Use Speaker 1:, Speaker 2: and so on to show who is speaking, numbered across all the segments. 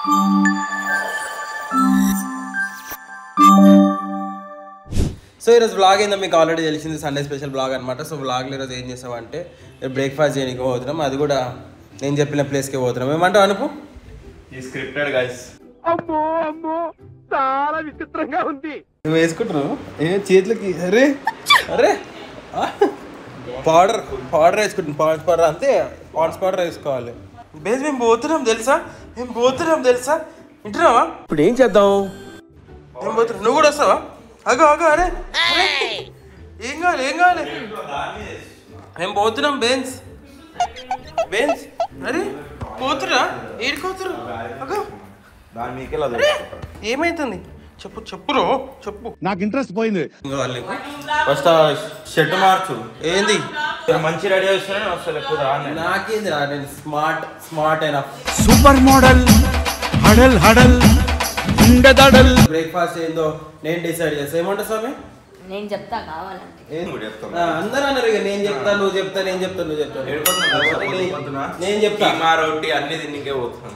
Speaker 1: So ఈరోజు blog ఏందో మీకు ఆల్రెడీ తెలిసింది, సండే స్పెషల్ బ్లాగ్ అనమాట. సో బ్లాగ్లో ఈరోజు ఏం చేసామంటే బ్రేక్ఫాస్ట్ చేయడానికి పోతున్నాం, అది కూడా నేను చెప్పిన ప్లేస్కి పోతున్నాం. ఏమంటావు అనుపు?
Speaker 2: ఈ స్క్రిప్టెడ్ గైస్.
Speaker 3: అమ్మో అమ్మో చాలా విచిత్రంగా ఉంది.
Speaker 1: నువ్వు వేసుకుంటున్నావు ఏ చేతులకి? అరే అరే పౌడర్ వేసుకుంటున్నాం, పాండ్స్ పౌడర్. అంతే, పాండ్స్ పౌడర్ వేసుకోవాలి. బేస్ మేము పోతున్నాం తెలుసా, వింటున్నావా?
Speaker 3: ఇప్పుడు ఏం చేద్దాం?
Speaker 1: మేము పోతున్నాం, నువ్వు కూడా వస్తావా? అగో అరే ఏం కావాలి మేము పోతున్నాం. బేన్స్ అరే పోతురా, ఏడుకోతురు. అగో ఏమైతుంది చెప్పు.
Speaker 3: నాకు ఇంట్రెస్ట్ పోయింది.
Speaker 1: ఫస్ట్ షర్ట్ మార్చు. ఏంది
Speaker 2: మంచి రెడీ వస్తున్నా అసలు ఎక్కువ
Speaker 1: నాకేంది రా, నేను స్మార్ట్ అయినా
Speaker 3: సూపర్ మోడల్ హడల్ ఉండదడల్.
Speaker 1: బ్రేక్ఫాస్ట్ ఏందో నేను డిసైడ్ చేస్తా. ఏమంటా స్వామి?
Speaker 4: నేను చెప్తా కావాలంటే.
Speaker 1: అందరూ అన్నారు ఇక నేను చెప్తా నువ్వు చెప్తా నేను చెప్తా.
Speaker 2: మా రొట్టి అన్ని తిన్నికే పోతున్నాను.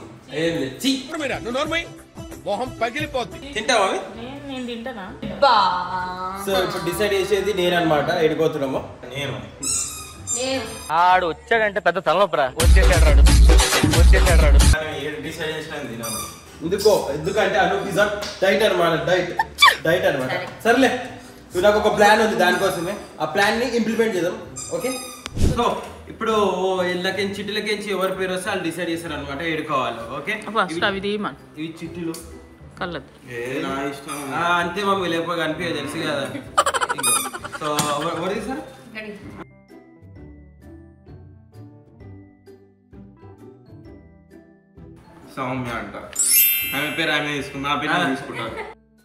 Speaker 3: మొహం పగిలిపోద్ది.
Speaker 1: తింటావా?
Speaker 4: నేను తింటానా?
Speaker 1: సో ఇప్పుడు డిసైడ్ చేసేది నేను అనమాట. ఎడిపోతున్నాము
Speaker 2: నేను
Speaker 3: ఆడు వచ్చాడంటే పెద్ద తలనొప్పరా. వచ్చేసాడు రాడు.
Speaker 2: డిసైడ్ చేసిన తినాను.
Speaker 1: ఎందుకంటే అను పిజ్జా డైట్ అనమాట. డైట్ అనమాట. సర్లే, ఇప్పుడు నాకు ఒక ప్లాన్ ఉంది, దానికోసమే ఆ ప్లాన్ ని ఇంప్లిమెంట్ చేద్దాం. ఓకే, సో ఇప్పుడు చిట్టిలకించి ఎవరి పేరు వస్తే వాళ్ళు డిసైడ్ చేస్తారు అనమాట ఏడుకోవాలి. ఓకే, ఇవి చిట్టిలు
Speaker 4: కళ్ళదు
Speaker 2: నా ఇష్టం.
Speaker 1: అంతే మమ్మీ, లేకపోతే కనిపించదు తెలుసు కదా. సో ఎవరు తీసారు?
Speaker 2: సౌమ్య అంట. ఆమె పేరు ఆమె తీసుకున్నా, నా పేరు తీసుకుంటారు.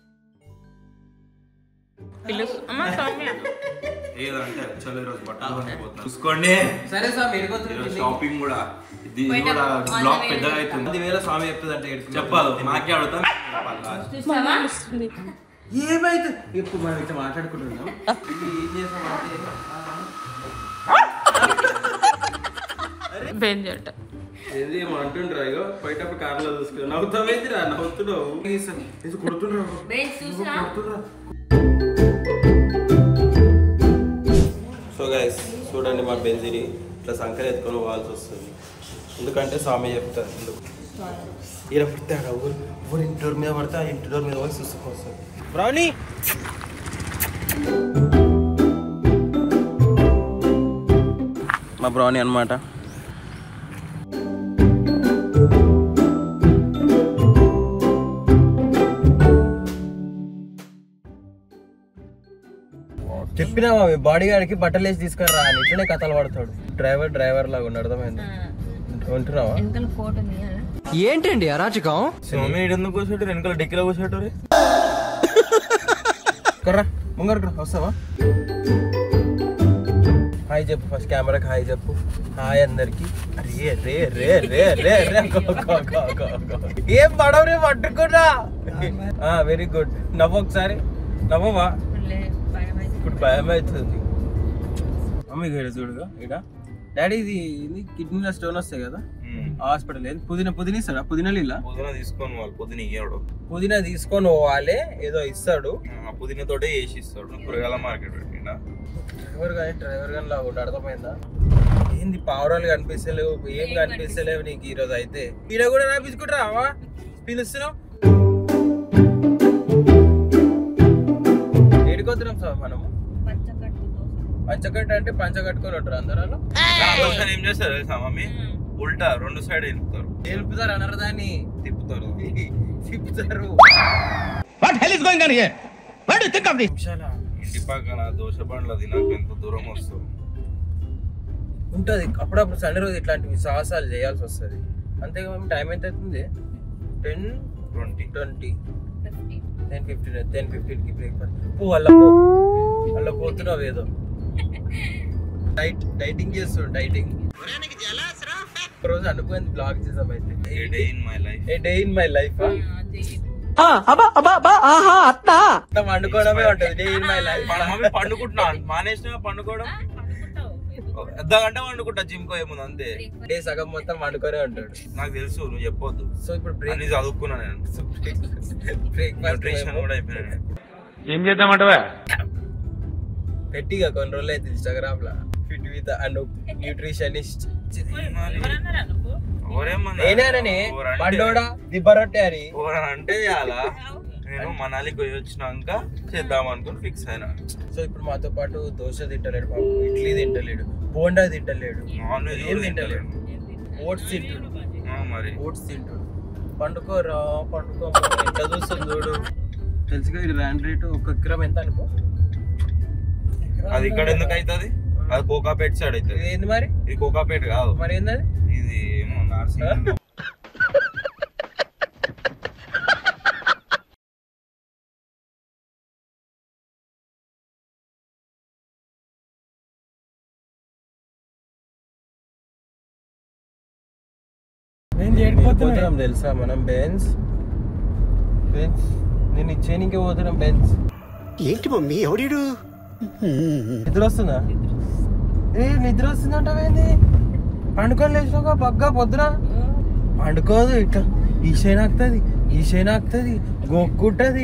Speaker 2: ఏదంటే యాక్చువల్లీ రోజు బట్టలు చూసుకోండి.
Speaker 1: సరే స్వామి,
Speaker 2: షాపింగ్ కూడా బ్లాగ్ పెద్దగా అవుతుంది.
Speaker 1: 10,000 స్వామి చెప్తుంది అంటే
Speaker 2: చెప్పాలి. నాకే అడుగుతాం.
Speaker 1: ఏమైతే ఇప్పుడు మనం ఇట్లా మాట్లాడుకుంటున్నాం. ఏం చేసామంటే ఏది ఏమో అంటుండ్రా. ఇగో పోయేటప్పుడు కార్లో చూసుకున్నావు. నవ్వుతావేంటిరా? నవ్వుతున్నావు కొడుతున్నావు. సో గైస్ చూడండి, మా బెంజిని ఇట్లా సంకర ఎత్తుకొని పోవాల్సి వస్తుంది. ఎందుకంటే స్వామి చెప్తారు ఎందుకు ఈడ పడితే ఆడ ఊరు ఇంటి డోర్ మీద పడితే ఆ ఇంటి డోర్ మీద పోయి చూసుకొస్తుంది. బ్రౌనీ మా బ్రౌనీ అనమాట. చెప్పినా బాడీ గార్డ్కి బట్టలు వేసి తీసుకురా అని. ఇట్లనే కథలు పడతాడు. డ్రైవర్ లాగా ఉన్నాడు. అర్థమైంది? ఉంటున్నావా?
Speaker 3: ఏంటండి అరాచకం?
Speaker 2: స్వామి ఎందుకు కూర్చోటి? వెనకాల డిక్కీలో కూర్చోటు.
Speaker 1: కర్రా ముంగరు వస్తావా? హాయ్ చెప్పు ఫస్ట్, కెమెరాకి హాయ్ చెప్పు. హాయ్ అందరికి. ఏం పడవరే పట్టుకున్నా. Very good. నవ్వు ఒకసారి. నవ్వవా? ఇప్పుడు భయం అవుతుంది. మమ్మీ ఇక్కడ చూడుగా, ఇక్కడ డాడీ ఇది కిడ్నీలో స్టోన్ వస్తాయి కదా, హాస్పిటల్ పుదీనా ఇస్తాడా? పుదీనా
Speaker 2: తీసుకొని వాళ్ళు
Speaker 1: పుదీనా తీసుకొని పోవాలి, ఏదో ఇస్తాడు.
Speaker 2: పుదీనా తోటే వేసి ఇస్తాడు. కూరగాయల మార్కెట్ పెట్టిండా
Speaker 1: డ్రైవర్ గాని లాగా అర్థమైందా? ఏంది పావురాలు కనిపిస్తలేవు, ఏం కనిపిస్తలేవు నీకు ఈరోజు. అయితే ఈడ కూడా రాపించుకుంటావా? పిలుస్తున్నావు. ఏడుకోతున్నాం సార్ మనము. పంచకట్టు అంటే పంచ కట్టుకొని ఉంటారు అందరూ.
Speaker 2: ఏం చేస్తారు మమ్మీ? ఉల్టా 2 సైడ్
Speaker 1: వెళ్ళిపోతారు అన్నారు, దాన్ని తిప్పుతారు.
Speaker 2: ఇంటి పక్కన దోశ బండ్ల తినాక ఎంత దూరం వస్తుంది
Speaker 1: ఉంటది. అప్పుడప్పుడు సండే రోజు ఇట్లాంటివి సాహసాలు చేయాల్సి వస్తుంది. అంతేగా మేము. టైం ఎంత అవుతుంది? 10:20 10:15కి బ్రేక్ఫాస్ట్. అలా పోతున్నావు ఏదో. డైటింగ్ చేస్తాడు. డైటింగ్ రోజు అనుకోని బ్లాగ్ చేసాం. అయితే a day in my life పండుకోవడమే ఉంటది. Day in my life.
Speaker 2: పండుకుంటున్నా మానేసిన పండుకోవడం. అర్ధ గంట వండుకుంటా జిమ్ కో ఏముంది అంతే.
Speaker 1: డే సగం మొత్తం వండుకొనే ఉంటాడు.
Speaker 2: నాకు తెలుసు, నువ్వు చెప్పొద్దు.
Speaker 1: సో ఇప్పుడు
Speaker 2: అన్ని చదువుకున్నా నేను. న్యూట్రిషన్ కూడా అయిపోయినా.
Speaker 3: ఏం చేద్దామంటవా?
Speaker 1: పెట్టిగా కొన్ని రోజులు అయితే ఇన్స్టాగ్రామ్ లా ఫిట్ విత్ అనూప్ న్యూట్రిషనిస్ట్. నేనేనని బండోడా దిబ్బరొట్టే అని
Speaker 2: అంటే అలా నేను మనాలి పోయి వచ్చినాక చేద్దాం అనుకుని ఫిక్స్ అయినా.
Speaker 1: సో ఇప్పుడు మాతో పాటు దోశ తింటలేడు పాపం, ఇడ్లీ తింటలేడు, బోండా తింటలేడు,
Speaker 2: నాన్ వెజ్
Speaker 1: ఏం తింటలేడు. ఓట్స్ తింటాడు,
Speaker 2: మరి
Speaker 1: ఓట్స్ తింటాడు. పండుకోరా పండుకో, ఎంత చూస్తుంది చూడు. తెలుసుగా ఇది ర్యాండ్ రేట్ 1 ఎకరం ఎంత అనుకో.
Speaker 2: అది ఇక్కడ ఎందుకు అవుతుంది? అది కోకాపేట సైడ్ అవుతుంది.
Speaker 1: ఇది ఏంది మరి?
Speaker 2: ఇది కోకాపేట కాదు.
Speaker 1: మరి ఏంది?
Speaker 2: ఇది ఏమో నార్సింగ్.
Speaker 1: పోతున్నాం తెలుసా మనం బెన్స్ నేను ఇచ్చేనికే పోతున్నాం బెన్స్.
Speaker 5: ఏంటి మమ్మీ ఎవడీడు?
Speaker 1: నిద్ర వస్తుందా? నిద్ర వస్తుందంటావేంది? పండుకొని లేచినాక పగ్గా పొద్దున పండుకోదు. ఇట్లా ఈషైనా ఆకుతుంది గోక్కుంటది.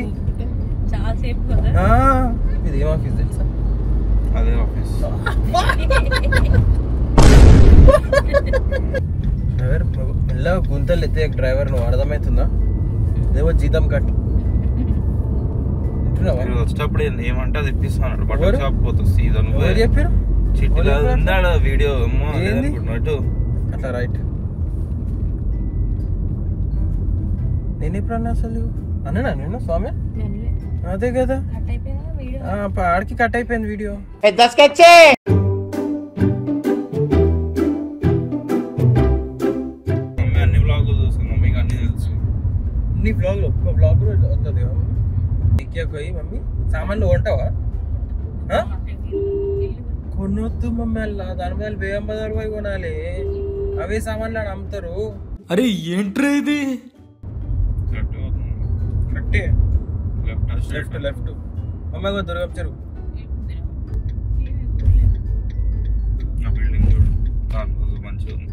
Speaker 1: ఇది ఏం ఆఫీస్ తెలుసా?
Speaker 2: అదే ఆఫీస్.
Speaker 1: డ్రైవర్ మెల్లగా గుంతలు ఎత్తే డ్రైవర్ నువ్వు అర్థమవుతుందా? ఏవో జీతం కట్
Speaker 2: వచ్చేటప్పుడు ఏమంటే అది ఇప్పిస్తాను. బట్టల షాప్ పోతుంది సీజన్.
Speaker 1: చెప్పారు
Speaker 2: చిట్టిలా వీడియో
Speaker 1: అట్లా రైట్. నేను ఎప్పుడన్నా అసలు అన్నా నేను స్వామి అదే కదా ఆడికి కట్ అయిపోయింది వీడియో.
Speaker 2: అన్ని బ్లాగులు చూస్తాను మమ్మీకి అన్ని తెలుసు.
Speaker 1: నీ బ్లాగ్లో ఒక్క బ్లాగ్ కూడా వస్తుంది పోయి మమ్మీ సామాన్లు కొంటావా? కొనొద్దు మమ్మీ, అలా దాని మీద 1080 రూపాయలు కొనాలి. అవే సామాన్లు అని అమ్ముతారు. అరే ఏంట్రా ఇది? లెఫ్ట్ మమ్మీ దుర్గం చెరువు
Speaker 2: బిల్డింగ్ చూడు మంచిగా ఉంది.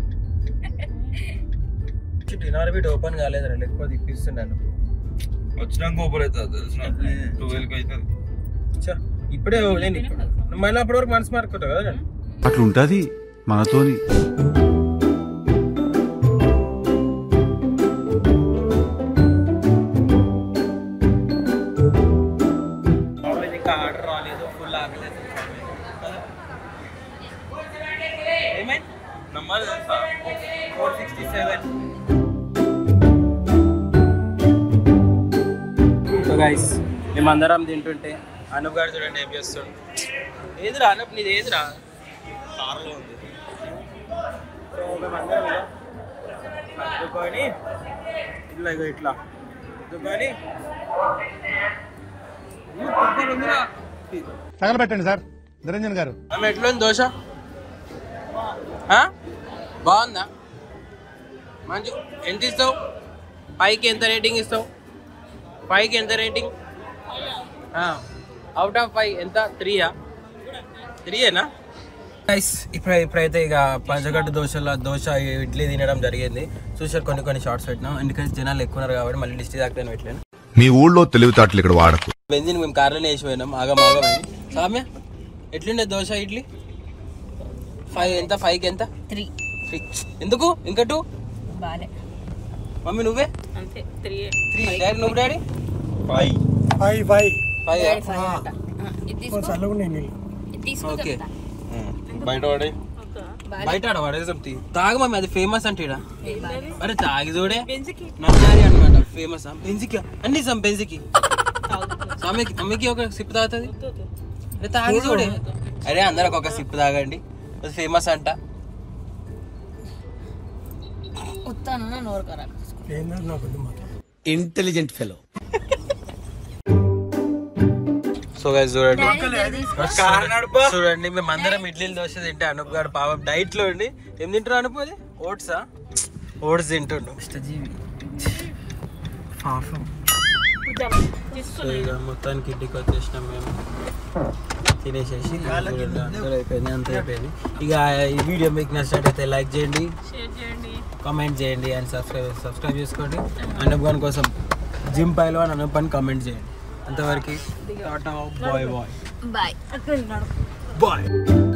Speaker 1: డిన్నర్ బిట్ ఓపెన్ కాలేదురా, లేకపోతే ఇప్పిస్తున్నాను.
Speaker 2: వచ్చినాక ఓపెన్ అవుతుంది తెలిసిన 12కి అవుతుంది.
Speaker 1: ఇప్పుడే నేను మళ్ళీ అప్పటి వరకు మనసు మార్కుంటావు కదా నేను.
Speaker 5: అట్లుంటది మనతోని.
Speaker 1: ఇంకా ఆర్డర్ రాలేదు, ఫుల్ ఆగలేదు. ఏమైంది నమ్మాలి తెలుసా? 467. సో గైస్ మేమందరం తింటుంటే అనూప్ గారు చూడండి ఏం చేస్తాడు. ఏదిరా అనూప్, నీది ఏదిరా? కార్లో ఉంది. సో మేమందరం అద్దుకొని ఇట్లా అద్దుకొని
Speaker 5: తగలబెట్టండి సార్ నిరంజన్ గారు.
Speaker 1: ఆమె ఎట్లుంది దోశ? బాగుందా? మంచి. ఎంత ఇస్తావు? 5కి ఎంత రేటింగ్ ఇస్తావు? 5కి ఎంత రేటింగ్? అవుట్ ఆఫ్ 5 ఎంత? 3యా? 3ఏనా? ఇప్పుడైతే ఇక పంచగట్టు దోశ ఇడ్లీ తినడం జరిగింది. చూసారు కొన్ని షార్ట్స్ పెట్టినాం, ఎందుకంటే జనాలు ఎక్కువ ఉన్నారు కాబట్టి మళ్ళీ డిస్ట్రిక్ట్ దాకా పెట్టలేను.
Speaker 6: మీ ఊళ్ళో తెలివితేటలు ఇక్కడ వాడకు.
Speaker 1: బెంజిన్ మేము కార్లోనే వేసిపోయినాం. ఆగమాగమని. సామ్య ఎట్లుండే దోశ ఇడ్లీ? 5 ఎంత? 5కి ఎంత?
Speaker 4: 3.
Speaker 1: ఎందుకు ఇంకా 2?
Speaker 4: బాలే
Speaker 1: మమ్మీ నువ్వే?
Speaker 4: అంతే 3.
Speaker 1: డాడీ నువ్వు? Daddy
Speaker 5: 5
Speaker 1: okay.
Speaker 2: బయట పడి
Speaker 1: బయట ఆడవాడేది తాగు మమ్మీ, అది ఫేమస్ అంటే. అరే తాగి చూడే నన్నారి అనమాట ఫేమస్. బెంజికి అన్ని బెంజికి అమ్మకి ఒక సిప్ తాగుతుంది. అరే తాగి చూడే. అరే అందరికి ఒక సిప్ తాగండి, అది ఫేమస్ అంట.
Speaker 5: Intelligent fellow.
Speaker 1: సో గైస్ చూడండి మేము అందరం ఇడ్లీలు దోశ తింటే అనూప్ గారు పాపం డైట్ లో ఉండి ఏం తింటారు అనూప్? అది ఓట్సా? ఓట్స్ తింటుండు. ఇక మొత్తానికి ఇంటికి వచ్చేసినాం మేము తినేసేసి అయిపోయింది అంత అయిపోయింది. ఇక ఈ వీడియో మీకు నచ్చినట్టయితే లైక్ చేయండి, కామెంట్ చేయండి అండ్ సబ్స్క్రైబ్ చేసుకోండి. అనూప్ ఖాన్ కోసం జిమ్ పైలో అని అనూప్ అని కామెంట్ చేయండి. అంతవరకు టాటా బాయ్ బాయ్
Speaker 4: బాయ్
Speaker 1: బాయ్.